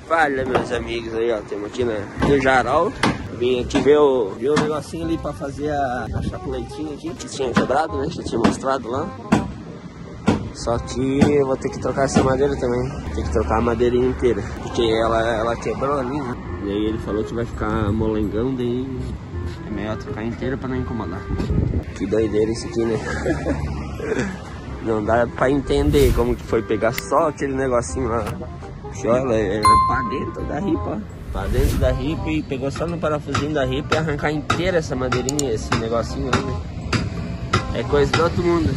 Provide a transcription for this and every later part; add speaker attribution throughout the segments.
Speaker 1: Fala, meus amigos aí, ó. Temos aqui no Jarol. Vim aqui ver o negocinho ali pra fazer a chapuletinha aqui, que tinha quebrado, né? Que eu tinha mostrado lá. Só que eu vou ter que trocar essa madeira também. Tem que trocar a madeirinha inteira, porque ela quebrou ali, né? E aí ele falou que vai ficar molengão, daí é melhor trocar inteira pra não incomodar. Que doideira isso aqui, né? Não dá pra entender como que foi pegar só aquele negocinho lá. Olha, é pra dentro da ripa, ó. Pra dentro da ripa e pegou só no parafusinho da ripa e arrancar inteira essa madeirinha, esse negocinho ali, né? É coisa do outro mundo.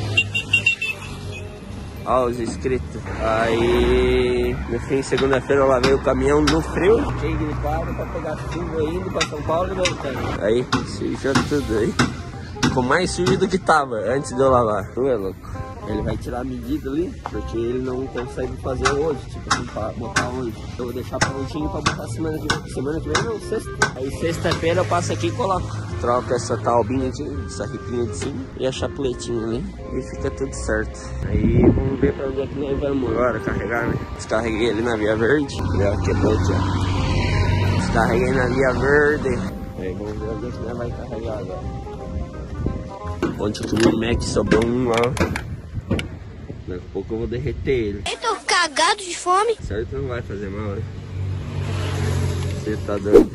Speaker 1: Ó os inscritos. Aí, no fim, segunda-feira eu lavei o caminhão no frio. Fiquei gripado pra pegar chuva indo pra São Paulo e voltando. Aí, sujou tudo aí. Ficou mais sujo do que tava antes de eu lavar. Tu é louco. Ele vai tirar a medida ali, porque ele não consegue fazer hoje, tipo assim, pra botar hoje. Eu vou deixar prontinho pra botar semana que vem não, sexta. Aí sexta-feira eu passo aqui e coloco. Troco essa taubinha aqui, essa ripinha de cima e a chapuletinha ali. E fica tudo certo. Aí vamos ver pra onde é que nós vamos agora carregar, né? Descarreguei ali na Via Verde. Quebrou aqui, ó. Descarreguei na Via Verde. Aí vamos ver onde é que nós vai carregar agora. Ontem eu comi um Mac, sobrou um lá. Daqui a pouco eu vou derreter ele.
Speaker 2: Eu tô cagado de fome.
Speaker 1: Certo, não vai fazer mal, né? Você tá doido.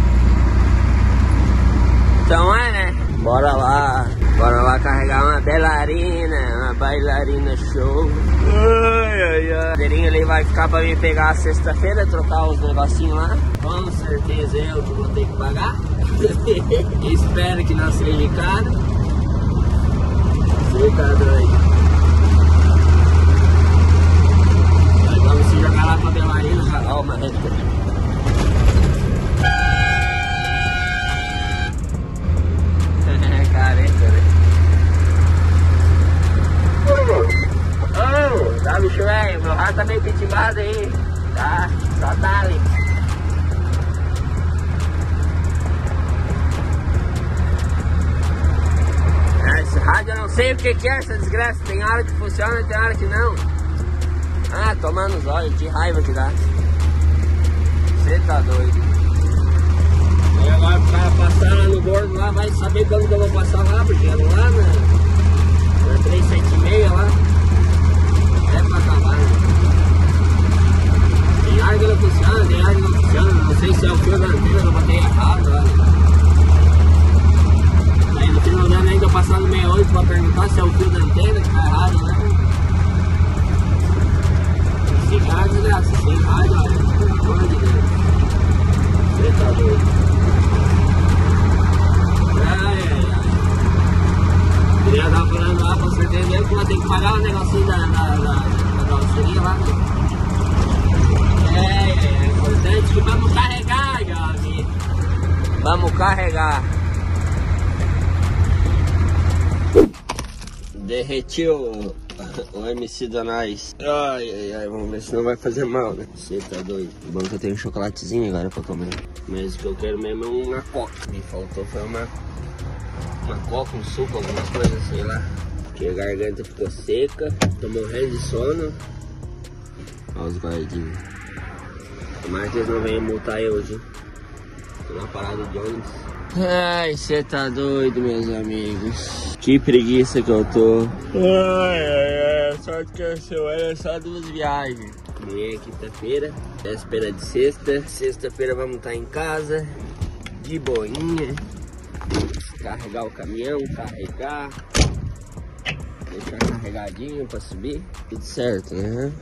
Speaker 1: Então é, né? Bora lá carregar uma bailarina show. Ai, ai, ai. A madeirinha ali vai ficar pra mim pegar sexta-feira, trocar os negocinhos lá. Com certeza eu que vou ter que pagar. Espero que não seja caro. Você tá doido. Vamos se jogar lá pra Belarina. Ó, uma reta. Careta, né? Ô, tá bicho velho, meu rato tá meio pitimado aí. Tá, só tá ali. Esse rádio eu não sei o que é essa desgraça. Tem hora que funciona e tem hora que não. Ah, tomando os olhos, que raiva que dá. Você tá doido. Aí agora o cara passar lá no bordo lá, vai saber quando que eu vou passar lá, porque é lá na 376 lá. É pra acabar, né? Tem hora que não funciona, tem hora que não funciona. Não sei se é o fio da antena, eu botei errado lá. Aí no final do ano ainda eu passar no 68 pra perguntar se é o fio da antena que tá errado, né? Sem rádio, né? Sem rádio, olha, pelo amor de Deus. Você tá doido. Ai, ai, ai. Queria estar falando lá, com certeza mesmo que vai ter que pagar o negocinho da carroceria lá. É importante que vamos carregar, jovem. Vamos carregar. Derretiu o MC Danais. Ai, ai, vamos ver se não vai fazer mal, né? Você tá doido. Bom que eu tenho um chocolatezinho agora pra comer. Mas o que eu quero mesmo é uma coca. Me faltou foi uma coca, um suco, alguma coisa assim lá. Porque a garganta ficou seca. Tô morrendo de sono. Olha os guardinhos. Tomara que eles não venham multar eu hoje. Tô na parada de ônibus. Ai, você tá doido, meus amigos. Que preguiça que eu tô. Ai, só que é só 2 viagens. Amanhã é quinta-feira, véspera de sexta. Sexta-feira vamos estar em casa, de boinha. Carregar o caminhão, deixar carregadinho pra subir. Tudo certo, né?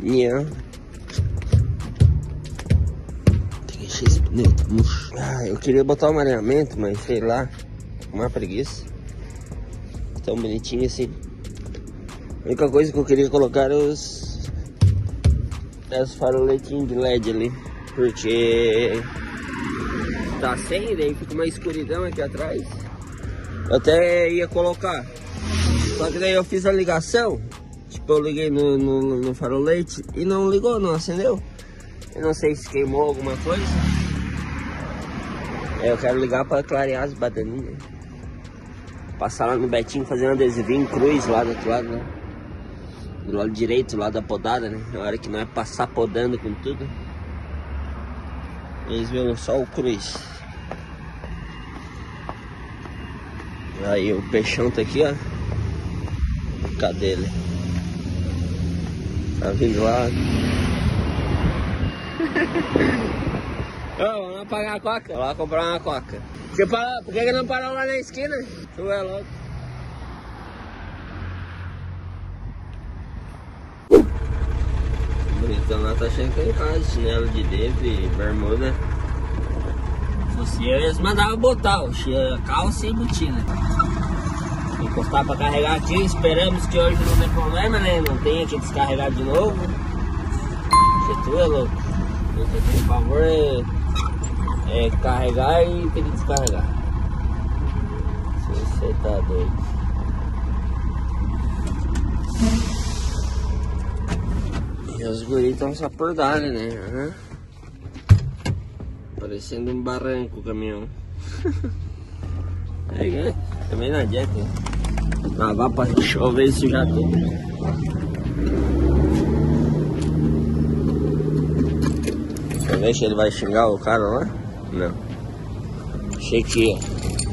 Speaker 1: Esse pneu tá murcho. Eu queria botar o mareamento, mas sei lá, uma preguiça. Tão bonitinho assim. A única coisa que eu queria colocar era os faroletinhos de LED ali, porque tá sem, daí fica uma escuridão aqui atrás. Eu até ia colocar, só que daí eu fiz a ligação. Tipo, eu liguei no farolete e não ligou, não acendeu. Eu não sei se queimou alguma coisa. Eu quero ligar para clarear as badaninhas. Passar lá no Betinho, fazer um adesivinho cruz lá do outro lado, né? Do lado direito, lá da podada, né? Na hora que nós passar podando com tudo. Eles viram só o cruz. Aí o peixão tá aqui, ó. Cadê ele? Tá vindo lá. Ô, vamos lá pagar a coca. Vou lá comprar uma coca. Por que não parou lá na esquina? Tu é louco. Bonitão lá, tá achando que tá em casa, chinelo de dedo e bermuda. Se fosse eu, eles mandavam botar calça e botina. Encostar pra carregar aqui, esperamos que hoje não dê problema, né? Não tenha que descarregar de novo. Você tu é louco. Por favor, é carregar e ter que descarregar. Se você tá doido. E os guris estão só por dar, né? Uhum. Parecendo um barranco o caminhão. Aí, né? Também não adianta. Lavar pra chover e sujar tudo. Deixa eu ver se ele vai xingar o cara lá. Não. Achei que ia.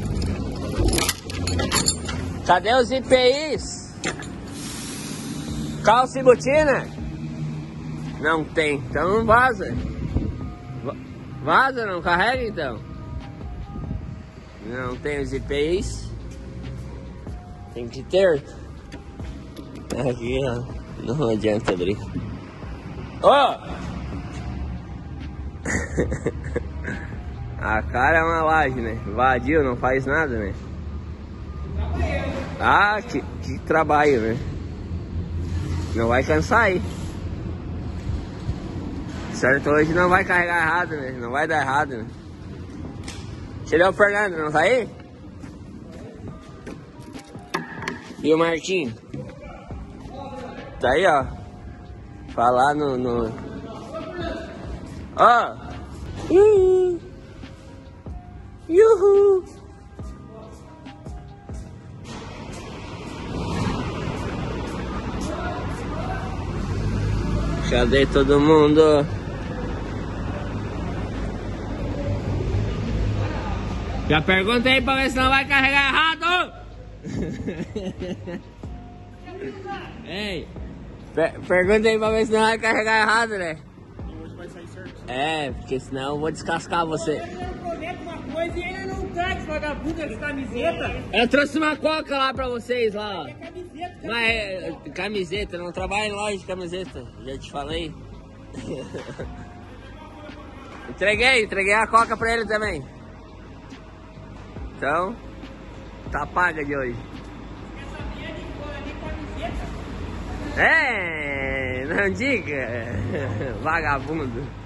Speaker 1: Cadê os IPIs? Calça e botina? Não tem. Então não vaza. Vaza, não carrega então. Não tem os IPIs. Tem que ter. Aqui, ó. Não adianta abrir. Ó! A cara é uma laje, né? Vadio, não faz nada, né? Ah, que trabalho, né? Não vai cansar aí. Certo, hoje não vai carregar errado, né? Não vai dar errado, né? Cadê o Fernando? Não tá aí? E o Marquinhos? Tá aí, ó. Falar no... Ó! Yuhu! Cadê todo mundo? Já pergunta aí pra ver se não vai carregar errado! Ei! Pergunta aí pra ver se não vai carregar errado, né?
Speaker 3: Hoje vai sair certo.
Speaker 1: É, porque senão eu vou descascar você.
Speaker 3: Eu prometo uma coisa e ele não traz vagabundo de camiseta.
Speaker 1: Eu trouxe uma coca lá pra vocês lá, ó.
Speaker 3: É camiseta.
Speaker 1: Mas camiseta, não trabalho em loja de camiseta, já te falei. Entreguei a coca pra ele também. Então, tá paga de hoje.
Speaker 3: Essa mulher de fora de camiseta.
Speaker 1: É, não diga, vagabundo.